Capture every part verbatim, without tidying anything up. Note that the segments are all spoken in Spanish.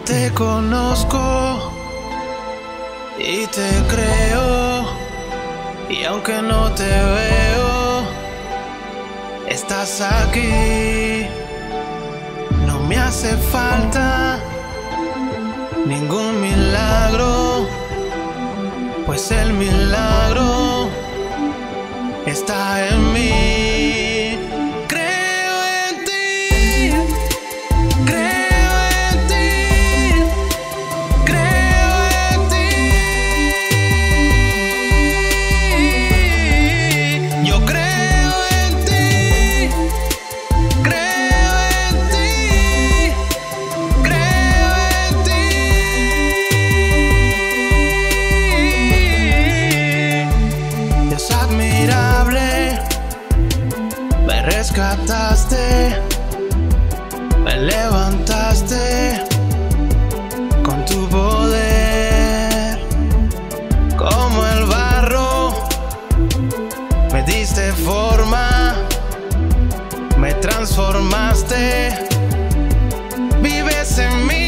te conozco y te creo, y aunque no te veo, estás aquí. No me hace falta ningún milagro, pues el milagro está en mí. Me rescataste, me levantaste con tu poder, como el barro, me diste forma, me transformaste, vives en mí.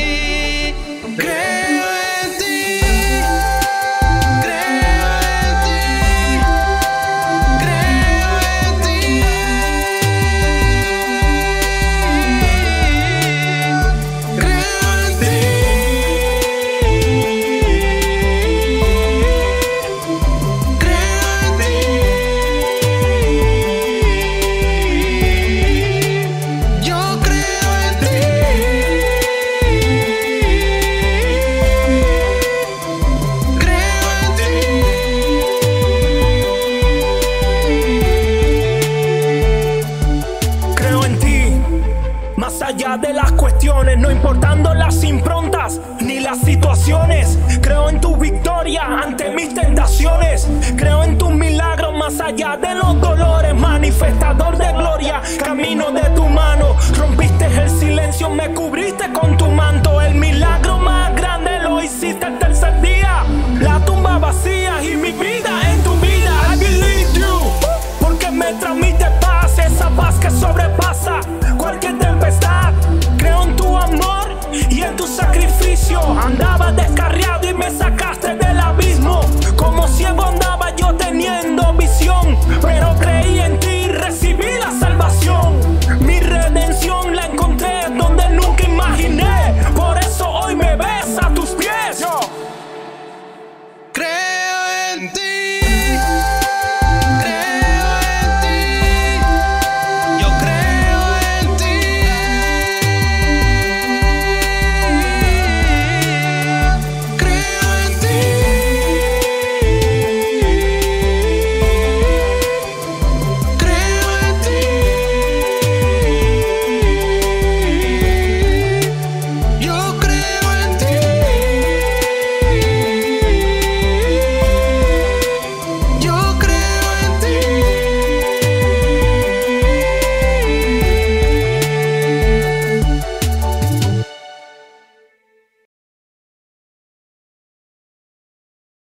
Más allá de las cuestiones, no importando las improntas ni las situaciones, creo en tu victoria ante mis tentaciones, creo en tus milagros más allá de los dolores, manifestador de gloria, camino de tu mano, rompiste el silencio, me cubriste con tu manto, el milagro más grande lo hiciste el tercer día, la tumba vacía y mi vida en tu vida. I believe you, porque me transmite paz, esa paz que sobrepasa cualquier tempestad. Creo en tu amor y en tu sacrificio. Andaba descarriado